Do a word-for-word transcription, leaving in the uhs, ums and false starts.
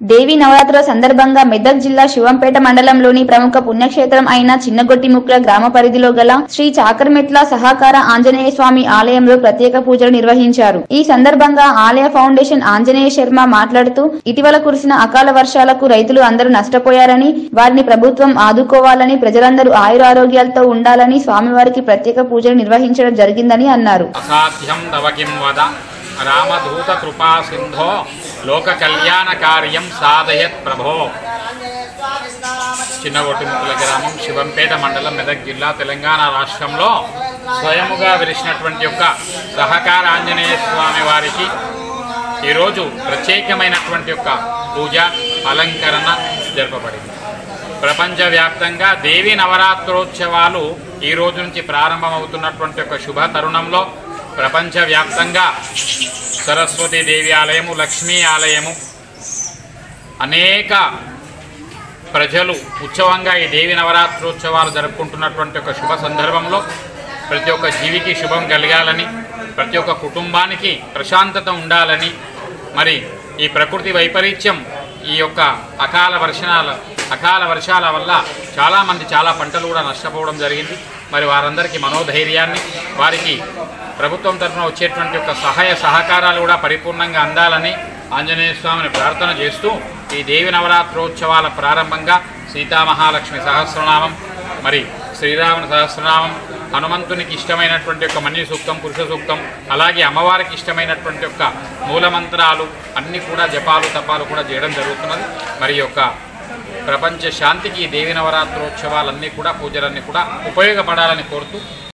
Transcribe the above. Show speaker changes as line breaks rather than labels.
దేవి నవరాత్రుల సందర్భంగా మెదక్ జిల్లా శివంపేట మండలంలోని ప్రముఖ పుణ్యక్షేత్రం అయిన చిన్నగొట్టిముక్ల గ్రామ పరిధిలో గల శ్రీ చాకర్మెట్ల సహకార ఆంజనేయ స్వామి ఆలయంలో ప్రత్యేక పూజలు నిర్వహించారు. ఈ సందర్భంగా ఆలయ ఫౌండేషన్ ఆంజనేయ శర్మ మాట్లాడుతూ ఇటీవల కురిసిన అకాల వర్షాలకు రైతులు అందరూ నష్టపోయారని, వారిని ప్రభుత్వం ఆదుకోవాలని, ప్రజలందరూ ఆయురారోగ్యాలతో ఉండాలని స్వామివారికి ప్రత్యేక పూజలు నిర్వహించడం జరిగిందని అన్నారు.
రామదూత కృపా సింధో లోక కళ్యాణ కార్యం సాధయత్ ప్రభో. చిన్నగొట్టిముక్కుల గ్రామం, శివంపేట మండలం, మెదక్ జిల్లా, తెలంగాణ రాష్ట్రంలో స్వయముగా వెలిసినటువంటి యొక్క సహకార ఆంజనేయ స్వామి వారికి ఈరోజు ప్రత్యేకమైనటువంటి యొక్క పూజ అలంకరణ జరపబడింది. ప్రపంచవ్యాప్తంగా దేవీ నవరాత్రోత్సవాలు ఈ రోజు నుంచి ప్రారంభమవుతున్నటువంటి ఒక శుభ తరుణంలో ప్రపంచవ్యాప్తంగా సరస్వతీ దేవి ఆలయము, లక్ష్మీ ఆలయము, అనేక ప్రజలు ఉత్సవంగా ఈ దేవి నవరాత్రోత్సవాలు జరుపుకుంటున్నటువంటి ఒక శుభ సందర్భంలో ప్రతి ఒక్క జీవికి శుభం కలగాలని, ప్రతి ఒక్క కుటుంబానికి ప్రశాంతత ఉండాలని, మరి ఈ ప్రకృతి వైపరీత్యం, ఈ యొక్క అకాల వర్షాల అకాల వర్షాల వల్ల చాలామంది చాలా పంటలు కూడా నష్టపోవడం జరిగింది. మరి వారందరికీ మనోధైర్యాన్ని, వారికి ప్రభుత్వం తరఫున వచ్చేటువంటి యొక్క సహాయ సహకారాలు కూడా పరిపూర్ణంగా అందాలని ఆంజనేయ స్వామిని ప్రార్థన చేస్తూ ఈ దేవి నవరాత్రోత్సవాల ప్రారంభంగా సీతామహాలక్ష్మి సహస్రనామం, మరి శ్రీరాముని సహస్రనామం, హనుమంతునికి ఇష్టమైనటువంటి యొక్క మన్య సూక్తం, పురుష సూక్తం, అలాగే అమ్మవారికి ఇష్టమైనటువంటి యొక్క మూలమంత్రాలు అన్నీ కూడా జపాలు తపాలు కూడా చేయడం జరుగుతున్నది. మరి యొక్క ప్రపంచ శాంతికి దేవి నవరాత్రోత్సవాలన్నీ కూడా పూజలన్నీ కూడా ఉపయోగపడాలని కోరుతూ